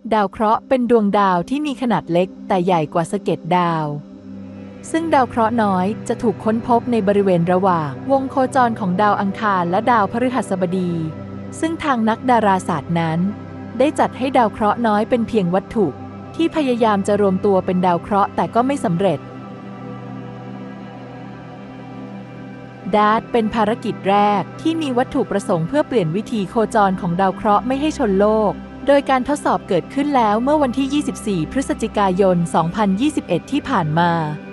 ดาวเคราะห์เป็นดวงดาวที่มีขนาดเล็กแต่ใหญ่กว่าสะเก็ดดาวซึ่งดาวเคราะห์น้อยจะถูกค้นพบในบริเวณระหว่างวงโคจรของดาวอังคารและดาวพฤหัสบดีซึ่งทางนักดาราศาสตร์นั้นได้จัดให้ดาวเคราะห์น้อยเป็นเพียงวัตถุที่พยายามจะรวมตัวเป็นดาวเคราะห์แต่ก็ไม่สำเร็จDART เป็นภารกิจแรกที่มีวัตถุประสงค์เพื่อเปลี่ยนวิธีโคจรของดาวเคราะห์ไม่ให้ชนโลกโดยการทดสอบเกิดขึ้นแล้วเมื่อวันที่ 24 พฤศจิกายน 2021 ที่ผ่านมา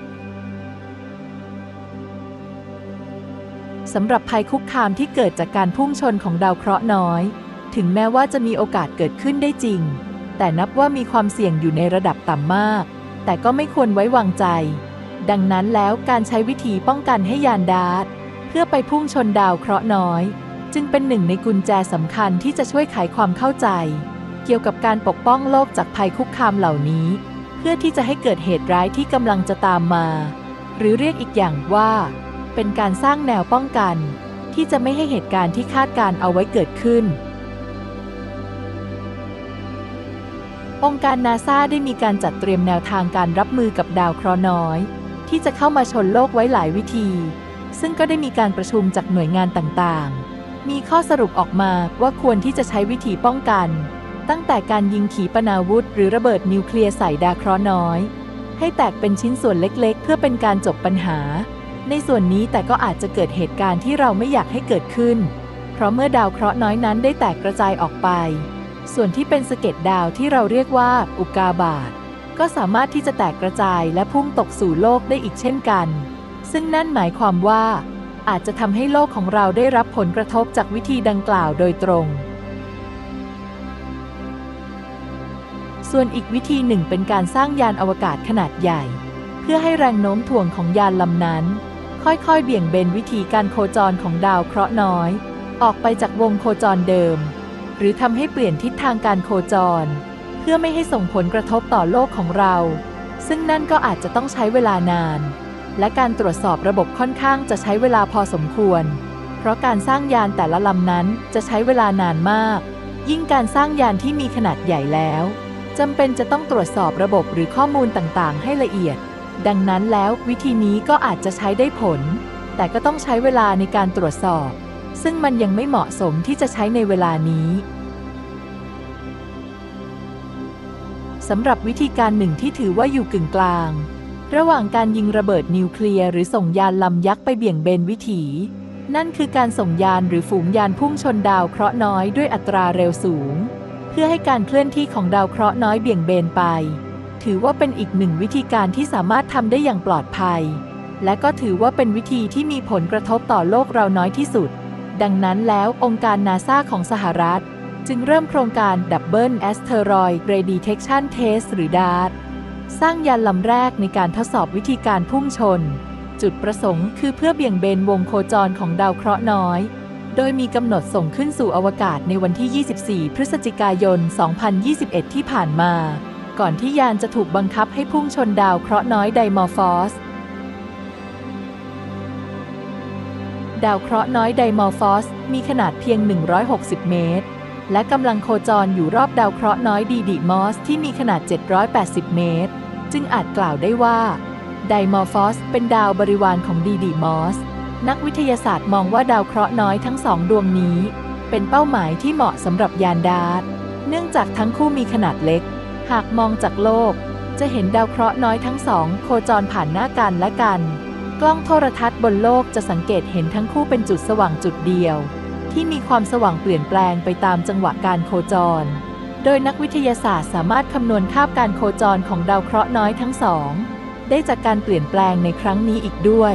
สำหรับภัยคุกคามที่เกิดจากการพุ่งชนของดาวเคราะห์น้อยถึงแม้ว่าจะมีโอกาสเกิดขึ้นได้จริงแต่นับว่ามีความเสี่ยงอยู่ในระดับต่ำมากแต่ก็ไม่ควรไว้วางใจดังนั้นแล้วการใช้วิธีป้องกันให้ยานDARTเพื่อไปพุ่งชนดาวเคราะห์น้อยจึงเป็นหนึ่งในกุญแจสำคัญที่จะช่วยไขความเข้าใจเกี่ยวกับการปกป้องโลกจากภัยคุกคามเหล่านี้เพื่อที่จะให้เกิดเหตุร้ายที่กำลังจะตามมาหรือเรียกอีกอย่างว่าเป็นการสร้างแนวป้องกันที่จะไม่ให้เหตุการณ์ที่คาดการเอาไว้เกิดขึ้นองค์การ NASA ได้มีการจัดเตรียมแนวทางการรับมือกับดาวเคราะห์น้อยที่จะเข้ามาชนโลกไว้หลายวิธีซึ่งก็ได้มีการประชุมจากหน่วยงานต่างๆมีข้อสรุปออกมาว่าควรที่จะใช้วิธีป้องกันตั้งแต่การยิงขีปนาวุธหรือระเบิดนิวเคลียร์ใส่ดาวเคราะห์น้อยให้แตกเป็นชิ้นส่วนเล็กๆเพื่อเป็นการจบปัญหาในส่วนนี้แต่ก็อาจจะเกิดเหตุการณ์ที่เราไม่อยากให้เกิดขึ้นเพราะเมื่อดาวเคราะห์น้อยนั้นได้แตกกระจายออกไปส่วนที่เป็นสะเก็ดดาวที่เราเรียกว่าอุกกาบาตก็สามารถที่จะแตกกระจายและพุ่งตกสู่โลกได้อีกเช่นกันซึ่งนั่นหมายความว่าอาจจะทำให้โลกของเราได้รับผลกระทบจากวิธีดังกล่าวโดยตรงส่วนอีกวิธีหนึ่งเป็นการสร้างยานอวกาศขนาดใหญ่เพื่อให้แรงโน้มถ่วงของยานลำนั้นค่อยๆเบี่ยงเบนวิธีการโคจรของดาวเคราะห์น้อยออกไปจากวงโคจรเดิมหรือทำให้เปลี่ยนทิศทางการโคจรเพื่อไม่ให้ส่งผลกระทบต่อโลกของเราซึ่งนั่นก็อาจจะต้องใช้เวลานานและการตรวจสอบระบบค่อนข้างจะใช้เวลาพอสมควรเพราะการสร้างยานแต่ละลำนั้นจะใช้เวลานานมากยิ่งการสร้างยานที่มีขนาดใหญ่แล้วจำเป็นจะต้องตรวจสอบระบบหรือข้อมูลต่างๆให้ละเอียดดังนั้นแล้ววิธีนี้ก็อาจจะใช้ได้ผลแต่ก็ต้องใช้เวลาในการตรวจสอบซึ่งมันยังไม่เหมาะสมที่จะใช้ในเวลานี้สำหรับวิธีการหนึ่งที่ถือว่าอยู่กึ่งกลางระหว่างการยิงระเบิดนิวเคลียร์หรือส่งยานลำยักษ์ไปเบี่ยงเบนวิถีนั่นคือการส่งยานหรือฝูงยานพุ่งชนดาวเคราะห์น้อยด้วยอัตราเร็วสูงเพื่อให้การเคลื่อนที่ของดาวเคราะห์น้อยเบี่ยงเบนไปถือว่าเป็นอีกหนึ่งวิธีการที่สามารถทำได้อย่างปลอดภัยและก็ถือว่าเป็นวิธีที่มีผลกระทบต่อโลกเราน้อยที่สุดดังนั้นแล้วองค์การ NASA ของสหรัฐจึงเริ่มโครงการ Double Asteroid Redetection Test หรือ DART สร้างยานลำแรกในการทดสอบวิธีการพุ่งชนจุดประสงค์คือเพื่อเบี่ยงเบนวงโคจรของดาวเคราะห์น้อยโดยมีกำหนดส่งขึ้นสู่อวกาศในวันที่ 24 พฤศจิกายน 2021 ที่ผ่านมาก่อนที่ยานจะถูกบังคับให้พุ่งชนดาวเคราะห์น้อยไดมอร์ฟอสดาวเคราะห์น้อยไดมอร์ฟอสมีขนาดเพียง 160 เมตรและกำลังโคจรอยู่รอบดาวเคราะห์น้อยดีดิมอสที่มีขนาด 780 เมตรจึงอาจกล่าวได้ว่าไดมอร์ฟอสเป็นดาวบริวารของดีดิมอสนักวิทยาศาสตร์มองว่าดาวเคราะห์น้อยทั้งสองดวงนี้เป็นเป้าหมายที่เหมาะสำหรับยานDARTเนื่องจากทั้งคู่มีขนาดเล็กหากมองจากโลกจะเห็นดาวเคราะห์น้อยทั้งสองโคจรผ่านหน้ากันและกันกล้องโทรทัศน์บนโลกจะสังเกตเห็นทั้งคู่เป็นจุดสว่างจุดเดียวที่มีความสว่างเปลี่ยนแปลงไปตามจังหวะการโคจรโดยนักวิทยาศาสตร์สามารถคำนวณคาบการโคจรของดาวเคราะห์น้อยทั้งสองได้จากการเปลี่ยนแปลงในครั้งนี้อีกด้วย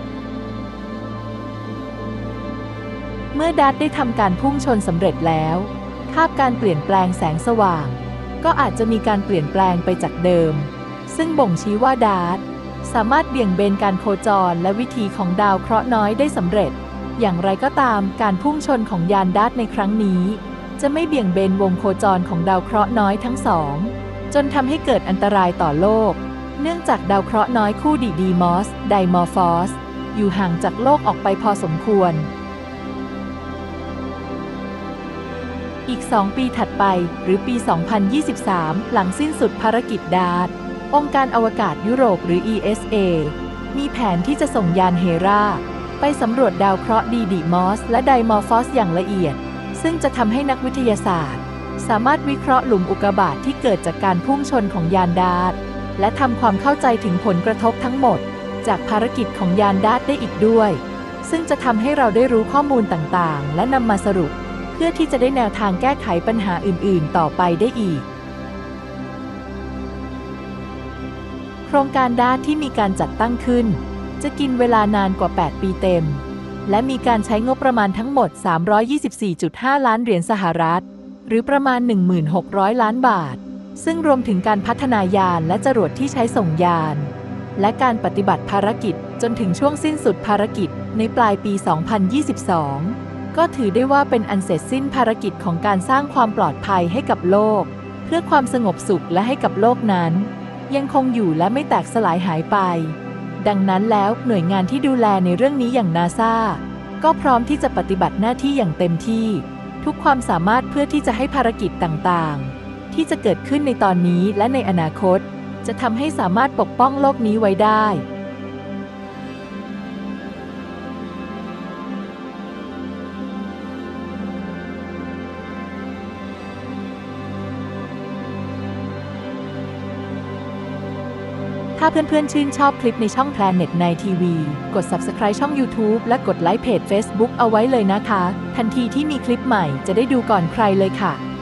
เมื่อDARTได้ทำการพุ่งชนสำเร็จแล้วคาบการเปลี่ยนแปลงแสงสว่างก็อาจจะมีการเปลี่ยนแปลงไปจากเดิมซึ่งบ่งชี้ว่าDARTสามารถเบี่ยงเบนการโคจรและวิถีของดาวเคราะห์น้อยได้สำเร็จอย่างไรก็ตามการพุ่งชนของยานDARTในครั้งนี้จะไม่เบี่ยงเบนวงโคจรของดาวเคราะห์น้อยทั้งสองจนทำให้เกิดอันตรายต่อโลกเนื่องจากดาวเคราะห์น้อยคู่ดีดีมอสไดมอร์ฟอสอยู่ห่างจากโลกออกไปพอสมควรอีก 2 ปีถัดไปหรือปี 2023 หลังสิ้นสุดภารกิจดาร์ตองค์การอวกาศยุโรปหรือ ESA มีแผนที่จะส่งยานเฮราไปสำรวจดาวเคราะห์ดีมอสและไดมอร์ฟอสอย่างละเอียดซึ่งจะทำให้นักวิทยาศาสตร์สามารถวิเคราะห์หลุมอุกกาบาตที่เกิดจากการพุ่งชนของยานดาร์ตและทำความเข้าใจถึงผลกระทบทั้งหมดจากภารกิจของยานดาร์ตได้อีกด้วยซึ่งจะทำให้เราได้รู้ข้อมูลต่างๆและนำมาสรุปเพื่อที่จะได้แนวทางแก้ไขปัญหาอื่นๆต่อไปได้อีกโครงการดาร์ตที่มีการจัดตั้งขึ้นจะกินเวลานานกว่า 8 ปีเต็มและมีการใช้งบประมาณทั้งหมด 324.5 ล้านเหรียญสหรัฐหรือประมาณ 1,600 ล้านบาทซึ่งรวมถึงการพัฒนายานและจรวดที่ใช้ส่งยานและการปฏิบัติภารกิจจนถึงช่วงสิ้นสุดภารกิจในปลายปี 2022 ก็ถือได้ว่าเป็นอันเสร็จสิ้นภารกิจของการสร้างความปลอดภัยให้กับโลกเพื่อความสงบสุขและให้กับโลกนั้นยังคงอยู่และไม่แตกสลายหายไปดังนั้นแล้วหน่วยงานที่ดูแลในเรื่องนี้อย่างนาซาก็พร้อมที่จะปฏิบัติหน้าที่อย่างเต็มที่ทุกความสามารถเพื่อที่จะให้ภารกิจต่างๆที่จะเกิดขึ้นในตอนนี้และในอนาคตจะทำให้สามารถปกป้องโลกนี้ไว้ได้ถ้าเพื่อนๆชื่นชอบคลิปในช่อง Planet ในทีวีกด Subscribe ช่อง YouTube และกดไลค์เพจ Facebook เอาไว้เลยนะคะทันทีที่มีคลิปใหม่จะได้ดูก่อนใครเลยค่ะ